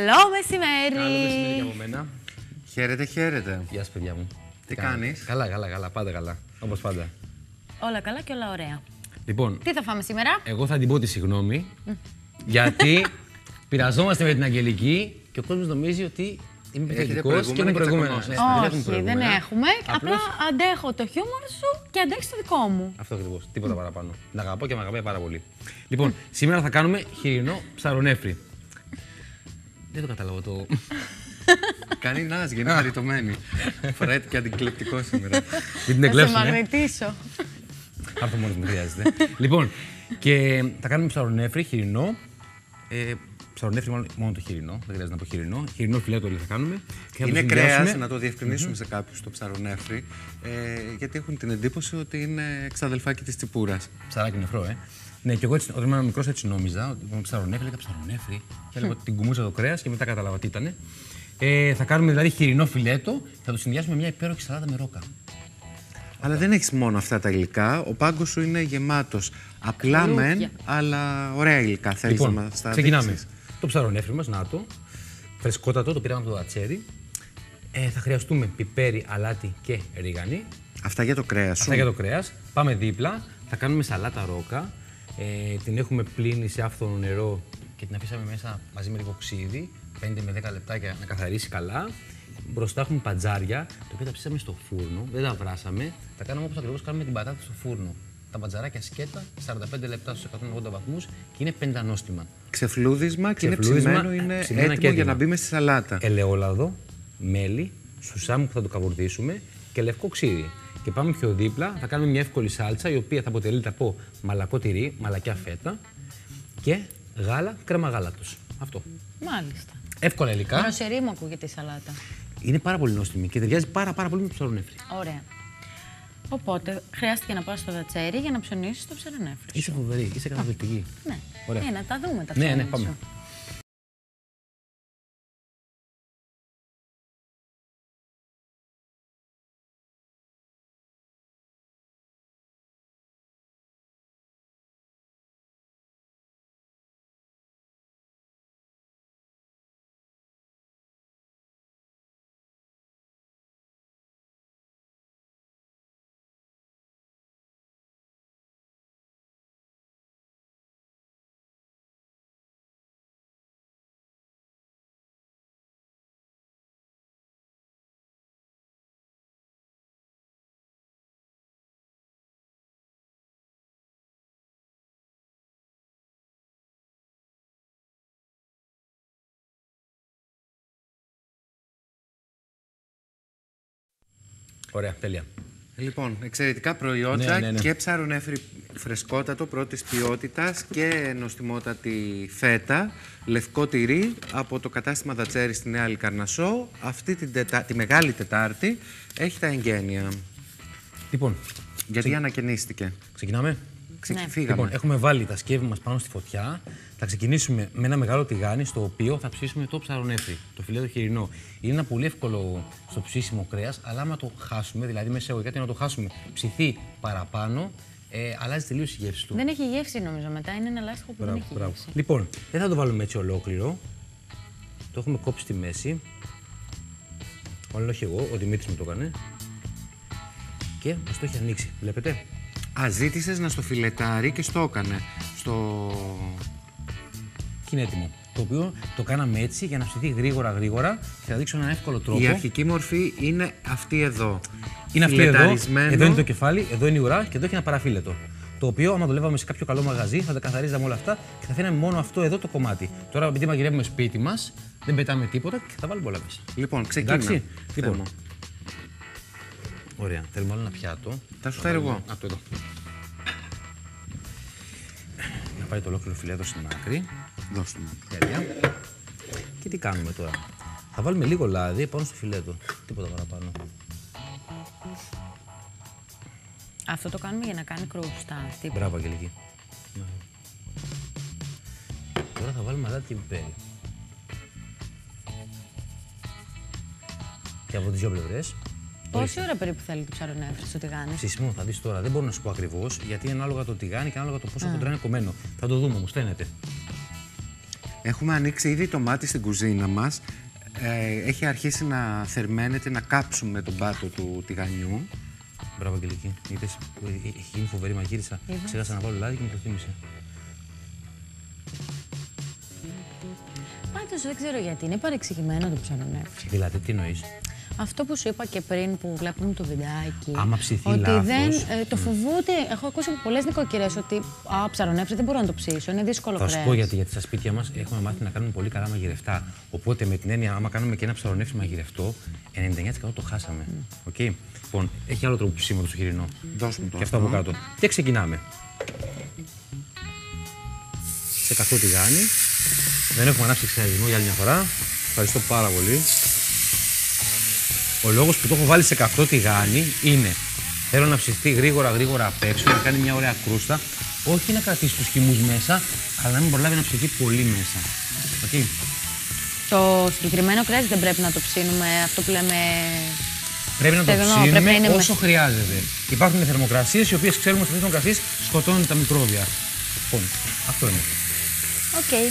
Καλό μεσημέρι! Καλό μεσημέρι από μένα. Χαίρετε, χαίρετε. Γεια σας, παιδιά μου. Τι κάνεις? Καλά. Πάντα καλά. Όπως πάντα. Όλα καλά και όλα ωραία. Λοιπόν, Τι θα φάμε σήμερα? εγώ θα την πω τη συγγνώμη, γιατί πειραζόμαστε με την Αγγελική και ο κόσμος νομίζει ότι είμαι επιθετικός και είμαι προηγούμενος. Όχι, δεν έχουμε. Απλά αντέχω το χιούμορ σου και αντέχεις το δικό μου. Αυτό ακριβώς. Τίποτα παραπάνω. Την αγαπώ και με αγαπάει πάρα πολύ. Λοιπόν, σήμερα θα κάνουμε χοιρινό ψαρονέφρι. Δεν το κατάλαβα το. Κάνει να γίνει χαριτωμένη. Φοράει και αντικλεπτικό σήμερα. Μην την Θα σε εκλέψουμε. μαγνητήσω. Αυτό μόνος μου χρειάζεται. Λοιπόν, και θα κάνουμε ψαρονέφρι, χοιρινό. Ψαρονέφρι μόνο το χοιρινό, δεν χρειάζεται να πω χοιρινό. Χοιρινό φιλέτο όλοι θα κάνουμε. Και θα Είναι το κρέας, συνδυάσουμε. να το διευκρινίσουμε σε κάποιους το ψαρονέφρι, γιατί έχουν την εντύπωση ότι είναι ξαδελφάκι της τσιπούρας. Ψαράκι νεφρό, Ναι, και εγώ έτσι, όταν ήμουν μικρός έτσι νόμιζα ότι είπαμε ψαρονέφρι, έλεγα ψαρονέφρι. Και έλεγα ότι την κουμούσα το κρέας και μετά κατάλαβα τι ήταν. Θα κάνουμε δηλαδή χοιρινό φιλέτο, θα το συνδυάσουμε με μια υπέροχη σαλάτα με ρόκα. Αλλά δεν έχεις μόνο αυτά τα υλικά. Ο πάγκος σου είναι γεμάτος. Απλά μεν, αλλά ωραία υλικά. Θέλεις να μας τα ξεκινάμε. δείξεις? Το ψαρονέφρι μας, να το. Φρεσκότατο, το πήραμε από το ατσέρι. Θα χρειαστούμε πιπέρι, αλάτι και ρίγανη. Αυτά για το κρέας σου. Αυτά για το κρέας. Πάμε δίπλα. Θα κάνουμε σαλάτα ρόκα. Την έχουμε πλύνει σε άφθονο νερό και την αφήσαμε μέσα μαζί με λίγο ξύδι. 5 με 10 λεπτάκια να καθαρίσει καλά. Μπροστά έχουμε πατζάρια, τα οποία τα ψήσαμε στο φούρνο, δεν τα βράσαμε. Τα κάναμε όπως ακριβώς κάνουμε την πατάτα στο φούρνο. Τα πατζαράκια σκέτα, 45 λεπτά στους 180 βαθμούς και είναι πεντανόστιμα. Ξεφλούδισμα και είναι Ξεφλούδισμα, ψημένο, είναι ψημένα έτοιμο και για να μπει μες στη σαλάτα. Ελαιόλαδο, μέλι, σουσάμι που θα το καβουρδίσουμε και λευκό ξύδι. Και πάμε πιο δίπλα, θα κάνουμε μια εύκολη σάλτσα η οποία θα αποτελείται από μαλακό τυρί, μαλακιά φέτα και γάλα, κρέμα γάλατος. Αυτό. Μάλιστα. Εύκολα υλικά. Ροσερή μου ακούγεται η σαλάτα. Είναι πάρα πολύ νόστιμη και ταιριάζει πάρα πολύ με το ψαρονέφρι. Ωραία. Οπότε χρειάστηκε να πάω στο δατσέρι για να ψωνίσεις το ψαρονέφρι. Είσαι φοβερή, είσαι καταπληκτική. Ναι. Ωραία. Να τα δούμε τα Ναι, ψώνια πάμε. σου. Ωραία, τέλεια. Λοιπόν, εξαιρετικά προϊόντα Ναι. και ψαρονέφρι φρεσκότατο πρώτης ποιότητας και νοστιμότατη φέτα, λευκό τυρί από το κατάστημα Δατσέρι στη Νέα Λικαρνασσό. Αυτή τη Μεγάλη Τετάρτη έχει τα εγγένεια. Λοιπόν, Γιατί ανακαινίστηκε. ξεκινάμε. Φύγαμε. Λοιπόν, έχουμε βάλει τα σκεύη μας πάνω στη φωτιά. Θα ξεκινήσουμε με ένα μεγάλο τηγάνι στο οποίο θα ψήσουμε το ψαρονέφρι, το φιλέτο χοιρινό. Είναι ένα πολύ εύκολο στο ψήσιμο κρέας, αλλά άμα το χάσουμε, δηλαδή μέσα σε κάτι να το χάσουμε, ψηθεί παραπάνω, αλλάζει τελείως η γεύση του. Δεν έχει γεύση νομίζω μετά. Είναι ένα λάστιχο που δεν έχει γεύση. Λοιπόν, δεν θα το βάλουμε έτσι ολόκληρο. Το έχουμε κόψει στη μέση. Όλο όχι εγώ, ο Δημήτρης μου το έκανε. Και μας το έχει ανοίξει. Βλέπετε. Ζήτησες να στο φιλετάρει και στο έκανε. Και είναι έτοιμο. Το οποίο το κάναμε έτσι για να ψηθεί γρήγορα και θα δείξω έναν εύκολο τρόπο. Η αρχική μορφή είναι αυτή εδώ. Είναι αυτή εδώ. Φιλεταρισμένο. Εδώ είναι το κεφάλι, εδώ είναι η ουρά και εδώ έχει ένα παραφύλετο. Το οποίο, άμα δουλεύαμε σε κάποιο καλό μαγαζί, θα τα καθαρίζαμε όλα αυτά και θα αφήναμε μόνο αυτό εδώ το κομμάτι. Τώρα, επειδή μαγειρεύουμε σπίτι μας, δεν πετάμε τίποτα και θα βάλουμε όλα μέσα. Λοιπόν, ξεκίνα. Εντάξει. Λοιπόν. Θέμο. Ωραία. Θέλουμε άλλο ένα πιάτο. Θα σου φέρω εγώ. Αυτό εδώ. Να πάει το ολόκληρο φιλέτο στην άκρη. Δώσ' μου. Τέλεια. Και τι κάνουμε τώρα. Θα βάλουμε λίγο λάδι πάνω στο φιλέτο. Τίποτα παραπάνω. Αυτό το κάνουμε για να κάνει κρούστα. Μπράβο, Αγγελική. Τώρα θα βάλουμε αλάτι και πιπέρι. Και από τις δύο πλευρές. Πόση ώρα περίπου θέλει το ψαρονέφρι στο τηγάνι? Ψήσιμο θα δεις τώρα. Δεν μπορώ να σου πω ακριβώς, γιατί είναι ανάλογα το τηγάνι και ανάλογα το πόσο χοντρά είναι κομμένο. Θα το δούμε, μου στέλνετε. Έχουμε ανοίξει ήδη το μάτι στην κουζίνα μας. Έχει αρχίσει να θερμαίνεται, να κάψουμε τον πάτο του τηγανιού. Μπράβο, Αγγελική. Είδες, έχει γίνει φοβερή μαγείρισα. Ξέχασα να βάλω λάδι και μου το θύμισε. Πάντως δεν ξέρω γιατί. Είναι παρεξηγημένο το ψαρονέφρι. Δηλαδή, τι εννοείς? Αυτό που σου είπα και πριν που βλέπουμε το βιντεάκι. Άμα ψηθεί ότι λάθος. το φοβούνται. Έχω ακούσει από πολλές νοικοκυρές ότι ψαρονέφρι δεν μπορώ να το ψήσω. Είναι δύσκολο Θα κρέας. σου πω γιατί στα σπίτια μας έχουμε μάθει να κάνουμε πολύ καλά μαγειρευτά. Οπότε με την έννοια, άμα κάνουμε και ένα ψαρονέφρι μαγειρευτό, 99% το χάσαμε. Okay. Λοιπόν, έχει άλλο τρόπο ψήματος το χοιρινό. Δώσ' μου το Και αυτό από κάτω. Και ξεκινάμε. Σε καθό τηγάνι. Δεν έχουμε ανάψει εξαιρετισμό για άλλη μια φορά. Ευχαριστώ πάρα πολύ. Ο λόγος που το έχω βάλει σε καυτό τηγάνι είναι θέλω να ψηθεί γρήγορα απ' έξω, να κάνει μια ωραία κρούστα. Όχι να κρατήσει τους χυμούς μέσα, αλλά να μην προλάβει να ψηθεί πολύ μέσα. Okay. Το συγκεκριμένο κρέας δεν πρέπει να το ψήνουμε, αυτό που λέμε. Πρέπει να το στεγνό, ψήνουμε πρέπει να είναι όσο χρειάζεται. Υπάρχουν θερμοκρασίες οι οποίες ξέρουμε ότι αυτές οι θερμοκρασίες σκοτώνουν τα μικρόβια. Λοιπόν, αυτό είναι. Οκ.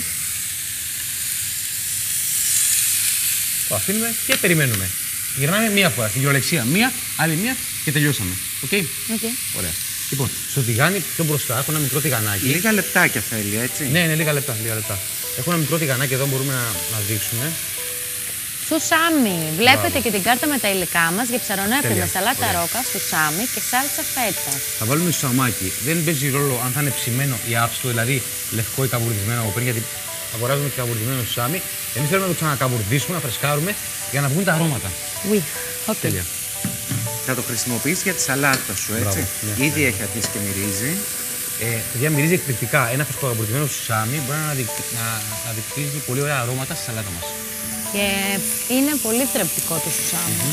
Το αφήνουμε και περιμένουμε. Γυρνάμε μία φορά, στην κυριολεξία. Μία, άλλη μία και τελειώσαμε. Οκ. Ωραία. Λοιπόν, στο τηγάνι πιο μπροστά έχω ένα μικρό τηγανάκι. Λίγα λεπτάκια θέλει, έτσι. Ναι, λίγα λεπτά. Έχω ένα μικρό τηγανάκι εδώ, μπορούμε να δείξουμε. Σουσάμι. Βλέπετε και την κάρτα με τα υλικά μας για ψαρονέφρι Τέλεια. με σαλάτα Ωραία. ρόκα, σουσάμι και σάλτσα φέτα. Θα βάλουμε σουσαμάκι. Δεν παίζει ρόλο αν θα είναι ψημένο ή άψτο, δηλαδή λευκό ή καβουρδισμένο από πριν, γιατί αγοράζουμε και καβουρδισμένο σουσάμι. Εμείς θέλουμε να το ξανακαβουρδίσουμε, να φρεσκάρουμε για να βγουν τα αρώματα. Oui. Okay. Τέλεια. Θα το χρησιμοποιήσει για τη σαλάτα σου, έτσι. Μπράβο, ναι. Ήδη έχει αρχίσει και μυρίζει. Παιδιά, μυρίζει εκπληκτικά. Ένα φρεσκοκαβουρδισμένο σουσάμι μπορεί να δικτύζει πολύ ωραία αρώματα στη σαλάτα μας. Και είναι πολύ θρεπτικό το σουσάμι.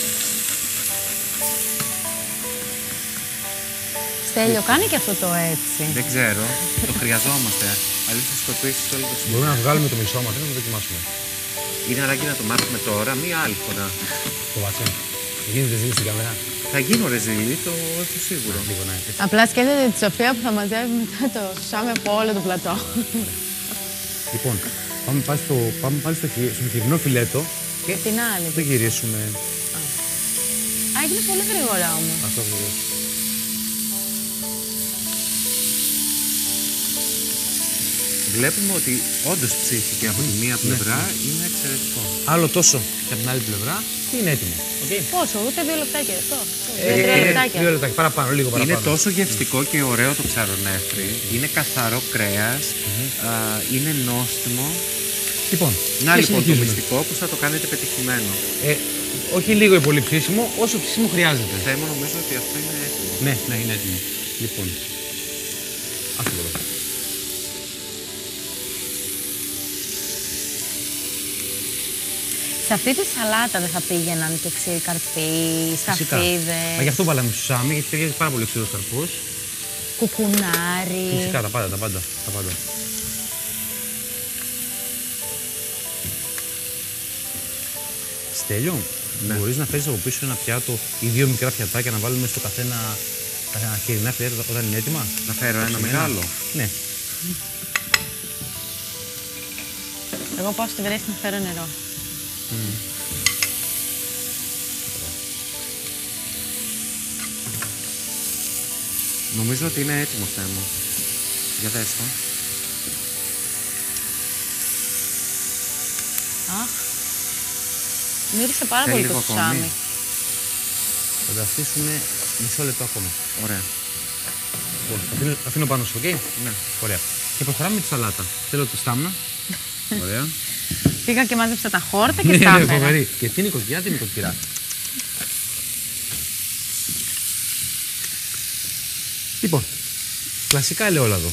Στέλιο, κάνει και αυτό το έτσι. Δεν ξέρω. Το χρειαζόμαστε. Αλλιώς θα σκοτώσει όλο το σπίτι. Μπορούμε να βγάλουμε το μισό μας, να το δοκιμάσουμε. Είναι ανάγκη να το μάθουμε τώρα, μία άλλη φορά. Φοβάσαι. Γίνεται ζήλη στην κάμερα. Θα γίνω ρεζιλί, το έχω σίγουρο. Λίγο, ναι. Απλά σκέφτεται τη Σοφία που θα μαζεύει μετά το σουσάμι από όλο το πλατό. Λοιπόν, πάμε πάλι στο χοιρινό φιλέτο και Την άλλη. το γυρίσουμε. Α, έγινε πολύ γρήγορα όμως. Αυτό ακριβώς. Βλέπουμε ότι όντως ψήθηκε από τη μία πλευρά, είναι εξαιρετικό. Άλλο τόσο και από την άλλη πλευρά και είναι έτοιμο. Okay. Πόσο, ούτε 2 λεπτάκια αυτό. 2-3 λεπτάκια. 2 λεπτάκια, παραπάνω, λίγο παραπάνω. Είναι τόσο γευστικό και ωραίο το ψαρονέφρι. Είναι καθαρό κρέας, είναι νόστιμο. Λοιπόν, Να και λοιπόν το συνεχίζουμε. μυστικό που θα το κάνετε πετυχημένο. Όχι λίγο ή πολύ ψήσιμο, όσο ψήσιμο χρειάζεται. Θέμο, νομίζω ότι αυτό είναι έτοιμο. Ναι, είναι έτοιμο. Λοιπόν, αυτό εδώ. Σε αυτή τη σαλάτα δεν θα πήγαιναν και ξύλι καρπί, Φυσικά. σταφίδες, Μα γι' αυτό βάλαμε σουσάμι, γιατί ταιριάζει πάρα πολύ ξύλος καρπός. κουκουνάρι. Φυσικά, τα πάντα. Στέλιο, μπορείς να φέρεις από πίσω ένα πιάτο ή 2 μικρά πιατάκια να βάλουμε στο καθένα τα χοιρινά φιλέτα όταν είναι έτοιμα. Να φέρω ένα μεγάλο. Ναι. Εγώ πάω στη βρέση να φέρω νερό. Νομίζω ότι είναι έτοιμο Θέμο. Για δες το. Αχ. Μύρισε πάρα Θέλει πολύ το λίγο ακόμη. σουσάμι. Θα τα αφήσουμε μισό λεπτό ακόμα. Ωραία. Λοιπόν, αφήνω πάνω σου, οκ. Ναι. Ωραία. Και προχωράμε με τη σαλάτα. Θέλω τη στάμνα. Ωραία. Πήγα και μάζεψα τα χόρτα και Ναι, στα έφερα. φοβερή. Και τι νοικοκυριά, τι νοικοκυρά. Λοιπόν, κλασικά ελαιόλαδο.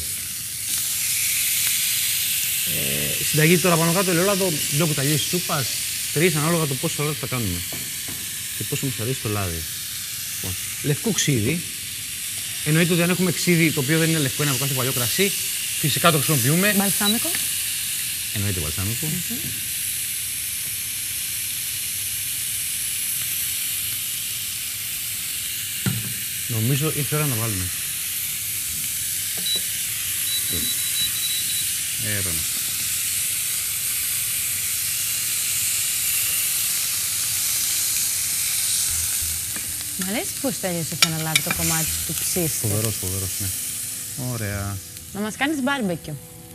Συνταγή τώρα πάνω κάτω ελαιόλαδο, 2 κουταλιές σούπας, 3 ανάλογα το πόσο ελαιόλαδο θα κάνουμε. Και πόσο μας αρέσει το λάδι. Λοιπόν, λευκό ξύδι. Εννοείται ότι αν έχουμε ξύδι το οποίο δεν είναι λευκό, είναι από κάθε παλιό κρασί, φυσικά το χρησιμοποιούμε. Μπαλσάμικο. Εννοείται βαλσάμικο. Νομίζω ήρθε η ώρα να βάλουμε. Έπαιρνα. Μ' αρέσει πώς τέλειωσε και αναλάβει το κομμάτι του ψήστη. Φοβερός, ναι. Ωραία. Να μας κάνεις μπάρμπεκιου.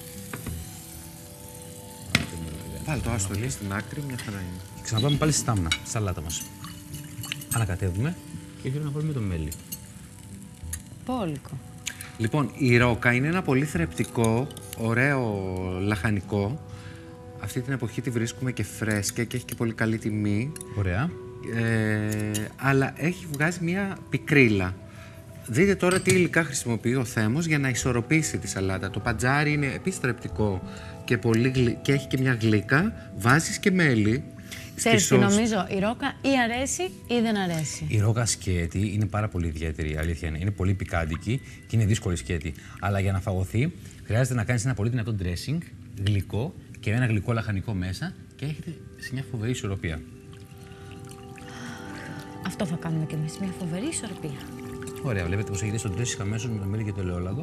Πάλι το άστο λίγο στην άκρη, μια χαρά είναι. Ξαναπάμε πάλι στη στάμνα, στη σαλάτα μας. Ανακατεύουμε και έχει να βάλουμε το μέλι. Πόλικο. Λοιπόν, η ρόκα είναι ένα πολύ θρεπτικό, ωραίο λαχανικό. Αυτή την εποχή τη βρίσκουμε και φρέσκια και έχει και πολύ καλή τιμή. Ωραία. Αλλά έχει βγάζει μια πικρίλα. Δείτε τώρα τι υλικά χρησιμοποιεί ο Θέμος για να ισορροπήσει τη σαλάτα. Το πατζάρι είναι επίσης θρεπτικό και, και έχει και μια γλύκα. Βάζεις και μέλι. Ξέρεις τι νομίζω, η ρόκα ή αρέσει ή δεν αρέσει. Η ρόκα σκέτη είναι πάρα πολύ ιδιαίτερη, η αλήθεια είναι. Είναι πολύ πικάντικη και είναι δύσκολη σκέτη. Αλλά για να φαγωθεί χρειάζεται να κάνεις ένα πολύ δυνατό dressing, γλυκό και ένα γλυκό λαχανικό μέσα και έχετε σε μια φοβερή ισορροπία. Αυτό θα κάνουμε κι εμείς, μια φοβερή ισορροπία. Ωραία, βλέπετε πως έχετε στο dressing αμέσως με το μέλι και το ελαιόλαδο.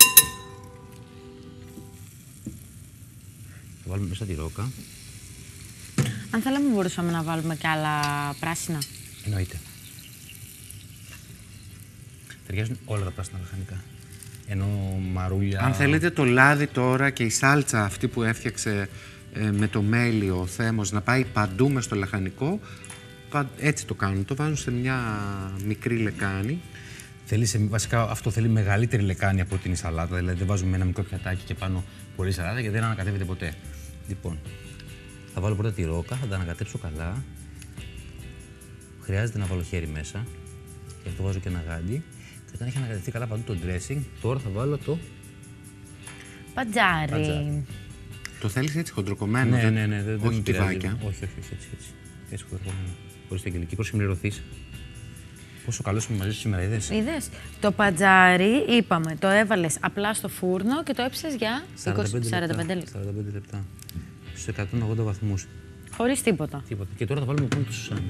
Θα βάλουμε μέσα τη ρόκα. Αν θέλαμε μπορούσαμε να βάλουμε και άλλα πράσινα. Εννοείται. Ταιριάζουν όλα τα πράσινα λαχανικά. Ενώ μαρούλια... Αν θέλετε το λάδι τώρα και η σάλτσα αυτή που έφτιαξε με το μέλι ο Θέμος να πάει παντού μες στο λαχανικό, έτσι το κάνουν. Το βάζουν σε μια μικρή λεκάνη. Βασικά αυτό θέλει μεγαλύτερη λεκάνη από την σαλάτα, δηλαδή δεν βάζουμε ένα μικρό πιατάκι και πάνω πολύ σαλάτα και δεν ανακατεύεται ποτέ. Λοιπόν, θα βάλω πρώτα τη ρόκα, θα τα ανακατέψω καλά. Χρειάζεται να βάλω χέρι μέσα, και αυτό βάζω και ένα γάντι. Και όταν έχει ανακατευτεί καλά παντού το dressing, τώρα θα βάλω το πατζάρι. Το θέλεις έτσι χοντροκομμένο, ναι, όχι κυβάκια. Όχι, έτσι χοντροκομμένο. Χωρίς την αγγελική, πώς συμπληρωθείς. Πόσο καλός είμαι μαζί σου σήμερα, Είδες. Το πατζάρι, είπαμε, το έβαλες απλά στο φούρνο και το έψες για 45 λεπτά. Στους 180 βαθμούς. Χωρίς τίποτα. Και τώρα θα βάλουμε πάνω το σουσάμι.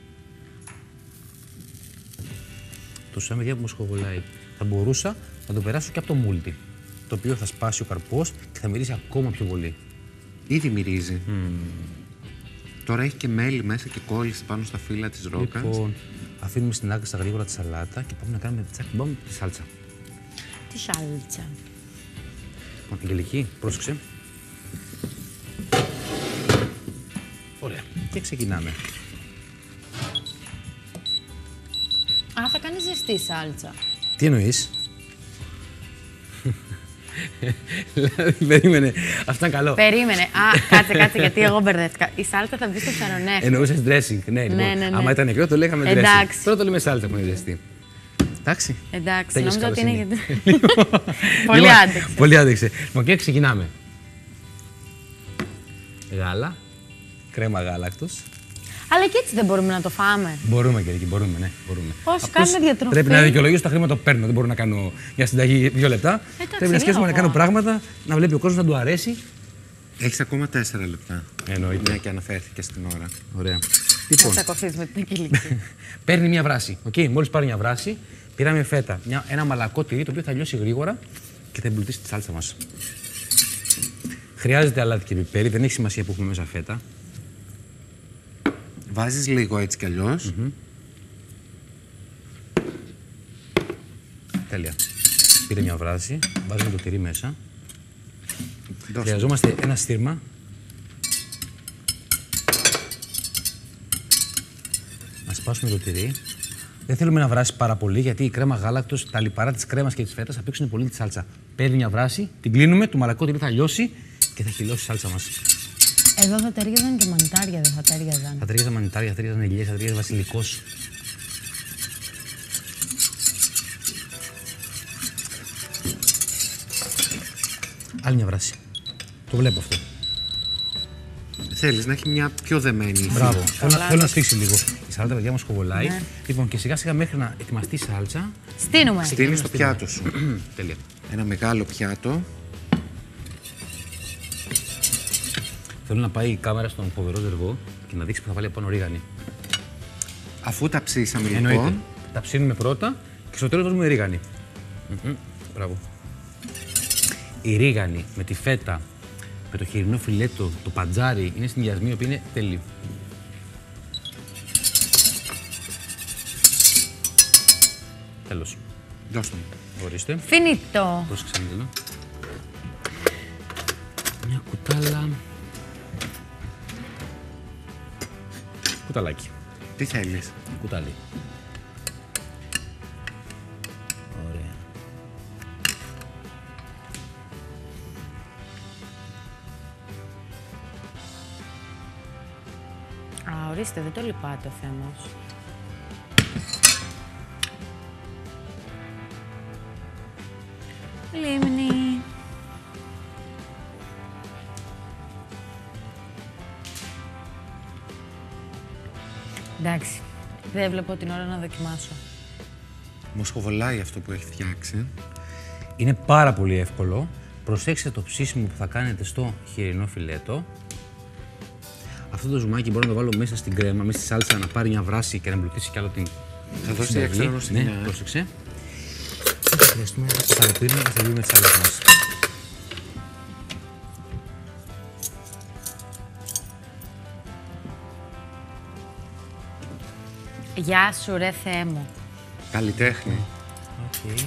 Το σουσάμι διάβολο μου σχοβολάει. Θα μπορούσα να το περάσω και από το μούλτι. Το οποίο θα σπάσει ο καρπός και θα μυρίσει ακόμα πιο πολύ. Ήδη μυρίζει. Τώρα έχει και μέλι μέσα και κόλληση πάνω στα φύλλα της ρόκας. Λοιπόν, αφήνουμε στην άκρη στα γρήγορα τη σαλάτα και πάμε να κάνουμε τσακ μπαμ τη σάλτσα. Τι σάλτσα. Λοιπόν, Αγγελική, πρόσεξε. Ωραία. Και ξεκινάμε. Α, θα κάνεις ζεστή σάλτσα. Τι εννοείς? Δηλαδή, περίμενε. Αυτό ήταν καλό. Περίμενε. Α, κάτσε, γιατί εγώ μπερδεύτηκα. Η σάλτσα θα μπει στο ψαρονέφι. Εννοούσες dressing. Ναι, λοιπόν. Άμα ήταν νεκρό, το λέγαμε dressing. Εντάξει. Τώρα το λέμε σάλτσα που είναι ζεστή. Εντάξει. Εντάξει, νόμιζα ότι είναι γιατί. Πολύ άντεξε. Πολύ άντεξε. Λοιπόν, και ξεκινάμε. Γάλα. Κρέμα γάλακτος. Αλλά και έτσι δεν μπορούμε να το φάμε. Μπορούμε, Κυριακή, μπορούμε, ναι. Μπορούμε. Πώς κάνουμε διατροφή. Πρέπει να δικαιολογήσω τα χρήματα που παίρνω. Δεν μπορώ να κάνω μια συνταγή 2 λεπτά. Πρέπει να σκέφτομαι να κάνω πράγματα, να βλέπει ο κόσμος να του αρέσει. Έχεις ακόμα 4 λεπτά. Εννοείται. Μια και αναφέρθηκε στην ώρα. Ωραία. Θα τσακωθείς με την Αγγελική. Παίρνει μια βράση. Μόλις πάρει μια βράση, πήραμε φέτα. Ένα μαλακό τυρί το οποίο θα λιώσει γρήγορα και θα εμπλουτίσει τη σάλτσα μας. Χρειάζεται αλάτι και πιπέρι, δεν έχει σημασία που έχουμε μέσα φέτα. Βάζεις λίγο έτσι κι αλλιώς. Τέλεια. Πήρε μια βράση, βάζουμε το τυρί μέσα. Χρειαζόμαστε ένα στήρμα. Να σπάσουμε το τυρί. Δεν θέλουμε να βράσει πάρα πολύ, γιατί η κρέμα γάλακτος, τα λιπαρά της κρέμας και της φέτας θα πήξουν πολύ τη σάλτσα. Παίρνει μια βράση, την κλείνουμε, το μαλακό τυρί θα λιώσει και θα χυλώσει η σάλτσα μας. Εδώ θα ταιριάζαν και μανιτάρια, δεν θα ταιριάζαν. Θα ταιριάζαν μανιτάρια, θα ταιριάζαν ελιές, θα ταιριάζαν βασιλικός. Άλλη μια βράση. Το βλέπω αυτό. Θέλεις να έχει μια πιο δεμένη. Μπράβο. Θέλω να σφίξει λίγο. Η σάλτσα, παιδιά, μας κοβολάει. Ναι. Λοιπόν, και σιγά σιγά μέχρι να ετοιμαστεί η σάλτσα. Στείνουμε. Στείνεις στο πιάτο σου. Τέλεια. Ένα μεγάλο πιάτο. Θέλω να πάει η κάμερα στον φοβερό Ζεργό και να δείξει που θα βάλει από πάνω ρίγανη. Αφού τα ψήσαμε λοιπόν. Εννοείται. Λοιπόν. Τα ψήνουμε πρώτα και στο τέλος βάζουμε ρίγανη. Μπράβο. Η ρίγανη με τη φέτα, με το χοιρινό φιλέτο, το πατζάρι είναι συνδυασμοί που είναι τέλειοι. Τέλος. Δώστε μου. Ορίστε. Φινίτο. Πρόσεξε λίγο. Μια κουτάλα. Κουταλάκι. Τι θέλεις? Κουτάλι. Ωραία. Α, ορίστε, δεν το λυπάται ο Θέμος. Λίμνη. Εντάξει, δεν βλέπω την ώρα να δοκιμάσω. Μου σχοβολάει αυτό που έχει φτιάξει. Είναι πάρα πολύ εύκολο. Προσέξτε το ψήσιμο που θα κάνετε στο χοιρινό φιλέτο. Αυτό το ζουμάκι μπορώ να το βάλω μέσα στην κρέμα, μέσα στη σάλτσα, να πάρει μια βράση και να εμπλουτίσει κι άλλο την. Θα δώσει συνταγή. έξτρα νοστιμιά. Ναι, πρόσεξε. Και θα χρειαστούμε να καλοπίρουμε και θα δούμε τη σάλτσα μας. Γεια σου ρε Θεέ μου. Καλλιτέχνη. Okay.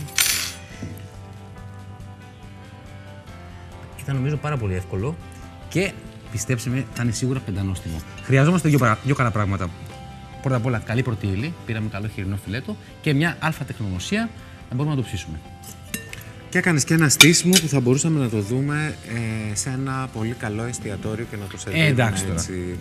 Ήταν νομίζω πάρα πολύ εύκολο και πιστέψτε με, θα είναι σίγουρα πεντανόστιμο. Χρειαζόμαστε δύο καλά πράγματα. Πρώτα απ' όλα, καλή πρωτεΐλη, πήραμε καλό χοιρινό φιλέτο και μια αλφα τεχνογνωσία να μπορούμε να το ψήσουμε. Και έκανες και ένα στήσιμο που θα μπορούσαμε να το δούμε σε ένα πολύ καλό εστιατόριο και να το σερβίρουμε εντάξει τώρα. έτσι.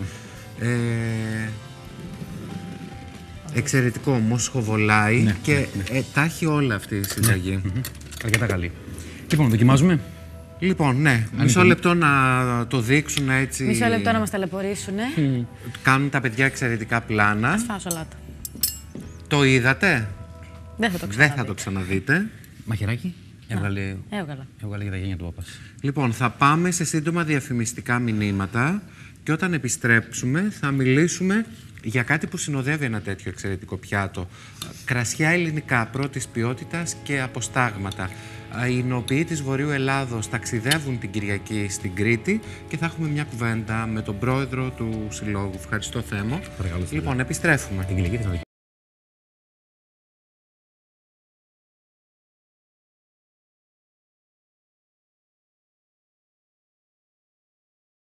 Εξαιρετικό, όμως σχοβολάει Ναι, και τα έχει όλα αυτή η συνταγή. Αρκετά καλή. Λοιπόν, δοκιμάζουμε. Λοιπόν, ναι, μισό λεπτό να το δείξουν έτσι. Μισό λεπτό να μας ταλαιπωρήσουν, Κάνουν τα παιδιά εξαιρετικά πλάνα. Ας φάω σαλάτα. Το είδατε? Δεν θα το Δεν ξαναδείτε. θα το ξαναδείτε. Μαχαιράκι. Έβγαλε Έβγαλα. για τα γένια του πάπας. Λοιπόν, θα πάμε σε σύντομα διαφημιστικά μηνύματα και όταν επιστρέψουμε θα μιλήσουμε για κάτι που συνοδεύει ένα τέτοιο εξαιρετικό πιάτο. Κρασιά ελληνικά πρώτης ποιότητας και αποστάγματα. Οι νοοποιοί της Βορείου Ελλάδος ταξιδεύουν την Κυριακή στην Κρήτη και θα έχουμε μια κουβέντα με τον πρόεδρο του Συλλόγου. Ευχαριστώ, Θέμο. Παρακαλώ, Λοιπόν, επιστρέφουμε. Την κυλική